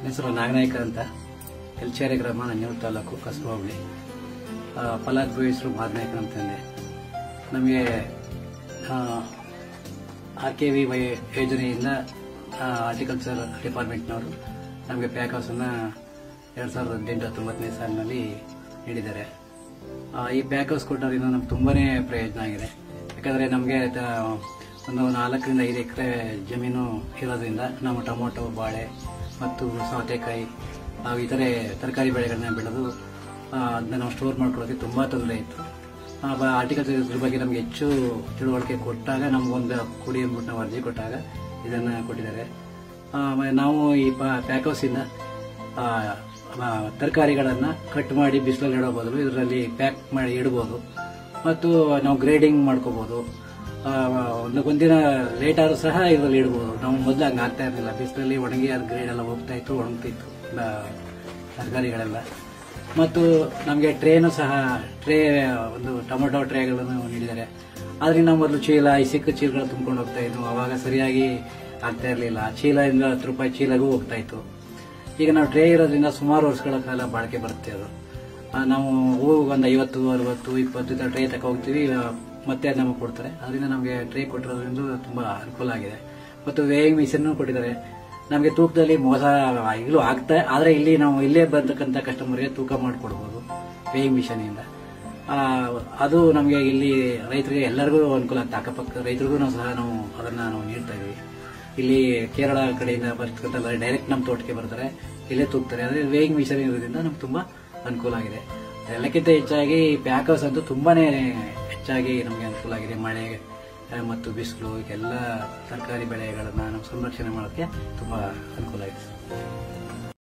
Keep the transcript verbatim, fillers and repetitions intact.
ಹೆಸರು ನಾಗನಾಯಕ ಅಂತ, ಎಲ್ಚೇರೆ ಗ್ರಾಮ, ನಂಜನಗೂಡು ತಾಲೂಕು, ಕಸಬಾ ಹೋಬಳಿ. ಫಲಾನುಭವಿ ಹೆಸರು ಮಾದನಾಯಕ ಅಂತಂದೆ. ನಮಗೆ ಆರ್ ಕೆ ವಿ ವೈ ಯೋಜನೆಯಿಂದ ಹಾರ್ಟಿಕಲ್ಚರ್ ಡಿಪಾರ್ಟ್ಮೆಂಟ್ನವರು ನಮಗೆ ಪ್ಯಾಕ್ ಹೌಸನ್ನು ಎರಡು ಸಾವಿರದ ಹದಿನೆಂಟು ಹತ್ತೊಂಬತ್ತನೇ ಸಾಲಿನಲ್ಲಿ ನೀಡಿದ್ದಾರೆ. ಈ ಪ್ಯಾಕ್ ಹೌಸ್ ಕೊಟ್ಟೋದ್ರಿಂದ ನಮ್ಗೆ ತುಂಬಾನೇ ಪ್ರಯೋಜನ ಆಗಿದೆ. ಯಾಕಂದರೆ ನಮಗೆ ಒಂದು ನಾಲ್ಕರಿಂದ ಐದು ಎಕರೆ ಜಮೀನು ಇರೋದ್ರಿಂದ ನಾವು ಟೊಮೊಟೊ, ಬಾಳೆ ಮತ್ತು ಸೌತೆಕಾಯಿ ಹಾಗೂ ಇತರೆ ತರಕಾರಿ ಬೆಳೆಗಳನ್ನ ಬೆಳೆದು ಅದನ್ನ ನಾವು ಸ್ಟೋರ್ ಮಾಡ್ಕೊಳ್ಳೋಕೆ ತುಂಬ ತೊಂದರೆ ಇತ್ತು. ಹಾರ್ಟಿಕಲ್ಚರ್ ಬಗ್ಗೆ ನಮಗೆ ಹೆಚ್ಚು ತಿಳುವಳಿಕೆ ಕೊಟ್ಟಾಗ ನಮಗೊಂದು ಕುಡಿ ಅಂದ್ಬಿಟ್ಟು ನಾವು ಅರ್ಜಿ ಕೊಟ್ಟಾಗ ಇದನ್ನು ಕೊಟ್ಟಿದ್ದಾರೆ. ನಾವು ಈ ಪ್ಯಾಕ್ ಹೌಸಿಂದ ತರಕಾರಿಗಳನ್ನು ಕಟ್ ಮಾಡಿ ಬಿಸಿಲಲ್ಲಿ ಇಡೋ ಬದಲು ಇದರಲ್ಲಿ ಪ್ಯಾಕ್ ಮಾಡಿ ಇಡ್ಬೋದು ಮತ್ತು ನಾವು ಗ್ರೇಡಿಂಗ್ ಮಾಡ್ಕೋಬೋದು. ಒಂದು ಒಂದಿನ ಲೇಟ್ ಆದರೂ ಸಹ ಇದರಲ್ಲಿ ಇಡ್ಬೋದು. ನಾವು ಮೊದಲು ಹಂಗೆ ಆಗ್ತಾ ಇರಲಿಲ್ಲ. ಬಿಸಿಲಲ್ಲಿ ಒಣಗಿ ಅದು ಗ್ರೇಡ್ ಎಲ್ಲ ಹೋಗ್ತಾ ಇತ್ತು, ಒಣಗ್ತಿತ್ತು ತರಕಾರಿಗಳೆಲ್ಲ. ಮತ್ತು ನಮಗೆ ಟ್ರೇನು ಸಹ ಟ್ರೇ ಒಂದು ಟೊಮೊಟೊ ಟ್ರೇಗಳನ್ನು ನೀಡಿದ್ದಾರೆ. ಆದ್ರಿಂದ ನಾವು ಮೊದಲು ಚೀಲ, ಈ ಸಿಕ್ಕ ಚೀಲಗಳು ತುಂಬ್ಕೊಂಡು ಹೋಗ್ತಾ ಇದ್ವು. ಅವಾಗ ಸರಿಯಾಗಿ ಆಗ್ತಾ ಇರಲಿಲ್ಲ. ಚೀಲದಿಂದ ಹತ್ತು ರೂಪಾಯಿ ಚೀಲಗೂ ಹೋಗ್ತಾ ಇತ್ತು. ಈಗ ನಾವು ಟ್ರೇ ಇರೋದ್ರಿಂದ ಸುಮಾರು ವರ್ಷಗಳ ಕಾಲ ಬಾಳಿಕೆ ಬರುತ್ತೆ. ಅದು ನಾವು ಹೂವು ಒಂದು ಐವತ್ತು ಅರವತ್ತು ಇಪ್ಪತ್ತು ಥರ ಟ್ರೇ ತಕ ಹೋಗ್ತೀವಿ, ಮತ್ತೆ ಅದು ನಮಗೆ ಕೊಡ್ತಾರೆ. ಅದರಿಂದ ನಮಗೆ ಟ್ರೇ ಕೊಟ್ಟಿರೋದ್ರಿಂದ ತುಂಬ ಅನುಕೂಲ ಆಗಿದೆ. ಮತ್ತು ವೇಯಿಂಗ್ ಮಿಷನ್ ಕೊಟ್ಟಿದ್ದಾರೆ. ನಮಗೆ ತೂಕದಲ್ಲಿ ಮೋಸ ಈಗಲೂ ಆಗ್ತಾ, ಆದರೆ ಇಲ್ಲಿ ನಾವು ಇಲ್ಲೇ ಬರ್ತಕ್ಕಂಥ ಕಸ್ಟಮರ್ಗೆ ತೂಕ ಮಾಡಿಕೊಡ್ಬೋದು ವೇಯಿಂಗ್ ಮಿಷನಿಂದ. ಅದು ನಮಗೆ ಇಲ್ಲಿ ರೈತರಿಗೆ ಎಲ್ಲರಿಗೂ ಅನುಕೂಲ ಆಗ್ತದೆ. ಅಕ್ಕಪಕ್ಕ ರೈತರಿಗೂ ನಾವು ಸಹ ನಾವು ಅದನ್ನು ನಾವು ನೀಡ್ತಾ ಇದ್ದೀವಿ. ಇಲ್ಲಿ ಕೇರಳ ಕಡೆಯಿಂದ ಬರ್ತಕ್ಕಂಥ ಡೈರೆಕ್ಟ್ ನಮ್ಮ ತೋಟಕ್ಕೆ ಬರ್ತಾರೆ, ಇಲ್ಲೇ ತೂಗ್ತಾರೆ. ಆದರೆ ವೇಯಿಂಗ್ ಮಿಷನ್ ಇರೋದ್ರಿಂದ ನಮ್ಗೆ ತುಂಬ ಅನುಕೂಲ ಆಗಿದೆ. ಎಲ್ಲಕ್ಕಿಂತ ಹೆಚ್ಚಾಗಿ ಪ್ಯಾಕ್ ಹೌಸ್ ಅಂತೂ ತುಂಬಾನೇ ಹೆಚ್ಚಾಗಿ ನಮಗೆ ಅನುಕೂಲ ಆಗಿದೆ. ಮಳೆ ಮತ್ತು ಬಿಸಿಲು ಎಲ್ಲ ತರಕಾರಿ ಬೆಳೆಗಳನ್ನು ನಾವು ಸಂರಕ್ಷಣೆ ಮಾಡೋಕ್ಕೆ ತುಂಬ ಅನುಕೂಲ ಆಗಿದೆ.